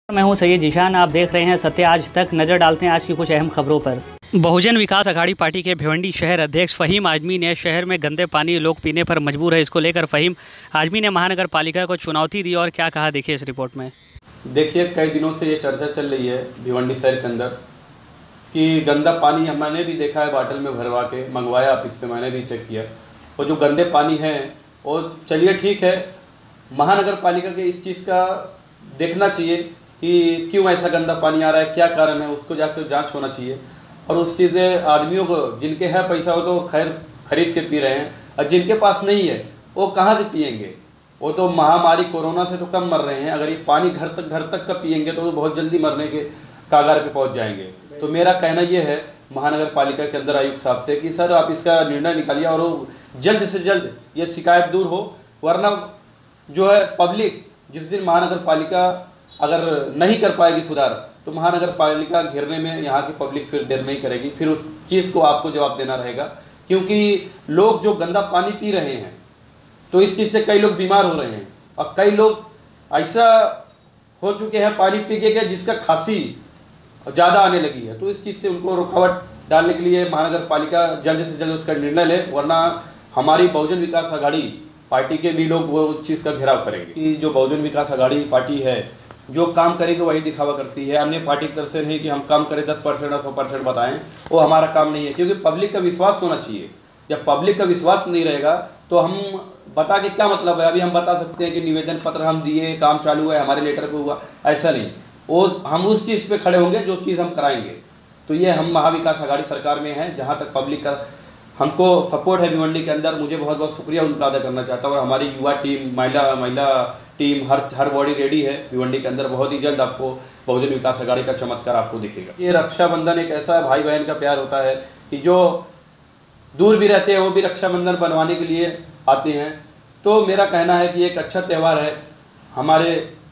मैं हूं सैयद जीशान। आप देख रहे हैं सत्य आज तक। नज़र डालते हैं आज की कुछ अहम खबरों पर। बहुजन विकास अघाड़ी पार्टी के भिवंडी शहर अध्यक्ष फ़हीम आजमी ने शहर में गंदे पानी लोग पीने पर मजबूर है। इसको लेकर फ़हीम आजमी ने महानगर पालिका को चुनौती दी और क्या कहा, देखिए इस रिपोर्ट में। देखिए, कई दिनों से ये चर्चा चल रही है भिवंडी शहर के अंदर कि गंदा पानी मैंने भी देखा है, बाटल में भरवा के मंगवाया ऑफिस पे, मैंने भी चेक किया। और जो गंदे पानी हैं वो चलिए ठीक है, महानगर पालिका के इस चीज़ का देखना चाहिए कि क्यों ऐसा गंदा पानी आ रहा है, क्या कारण है, उसको जाकर जांच होना चाहिए। और उस चीज़ से आदमियों को, जिनके है पैसा वो तो खैर खरीद के पी रहे हैं, और जिनके पास नहीं है वो कहाँ से पिएंगे। वो तो महामारी कोरोना से तो कम मर रहे हैं, अगर ये पानी घर तक का पिएंगे तो बहुत जल्दी मरने के कागार पे पहुंच जाएंगे। तो मेरा कहना ये है महानगर पालिका के अंदर आयुक्त साहब से कि सर आप इसका निर्णय निकालिए और वो जल्द से जल्द ये शिकायत दूर हो, वरना जो है पब्लिक जिस दिन महानगर पालिका अगर नहीं कर पाएगी सुधार, तो महानगर पालिका घेरने में यहाँ की पब्लिक फिर देर नहीं करेगी, फिर उस चीज़ को आपको जवाब देना रहेगा। क्योंकि लोग जो गंदा पानी पी रहे हैं तो इस चीज़ से कई लोग बीमार हो रहे हैं, और कई लोग ऐसा हो चुके हैं पानी पी के जिसका खांसी ज़्यादा आने लगी है। तो इस चीज़ से उनको रुकावट डालने के लिए महानगर पालिका जल्द से जल्द उसका निर्णय ले, वरना हमारी बहुजन विकास अघाड़ी पार्टी के भी लोग वो चीज़ का घेराव करेंगे। कि जो बहुजन विकास अघाड़ी पार्टी है जो काम करेगी वही दिखावा करती है, अन्य पार्टी की तरफ से नहीं कि हम काम करें 10% और 100% बताएं, वो हमारा काम नहीं है। क्योंकि पब्लिक का विश्वास होना चाहिए। जब पब्लिक का विश्वास नहीं रहेगा तो हम बता के क्या मतलब है। अभी हम बता सकते हैं कि निवेदन पत्र हम दिए, काम चालू है, हमारे लेटर को हुआ, ऐसा नहीं। वो हम उस चीज़ पे खड़े होंगे जो चीज़ हम कराएंगे। तो ये हम महाविकास अघाड़ी सरकार में हैं, जहाँ तक पब्लिक का हमको सपोर्ट है भिवंडी के अंदर। मुझे बहुत बहुत शुक्रिया उनका अदा करना चाहता हूँ। और हमारी युवा टीम, महिला टीम, हर बॉडी रेडी है भिवंडी के अंदर। बहुत ही जल्द आपको बहुजन विकास अघाड़ी का चमत्कार आपको दिखेगा। ये रक्षाबंधन एक ऐसा भाई बहन का प्यार होता है कि जो दूर भी रहते हैं वो भी रक्षाबंधन बनवाने के लिए आते हैं। तो मेरा कहना है कि एक अच्छा त्यौहार है हमारे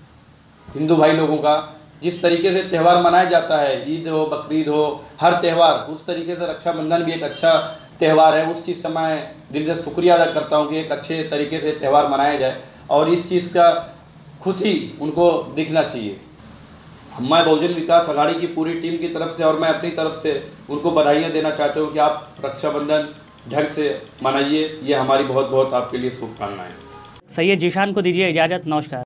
हिंदू भाई लोगों का। जिस तरीके से त्यौहार मनाया जाता है, ईद हो, बकरीद हो, हर त्यौहार, उस तरीके से रक्षाबंधन भी एक अच्छा त्यौहार है। उस चीज़ से मैं दिल से शुक्रिया अदा करता हूँ कि एक अच्छे तरीके से त्यौहार मनाया जाए और इस चीज़ का खुशी उनको दिखना चाहिए। मैं बहुजन विकास अघाड़ी की पूरी टीम की तरफ से और मैं अपनी तरफ से उनको बधाइयाँ देना चाहता हूँ कि आप रक्षाबंधन ढंग से मनाइए। ये हमारी बहुत बहुत आपके लिए शुभकामनाएँ। सैयद जीशान को दीजिए इजाज़त। नमस्कार।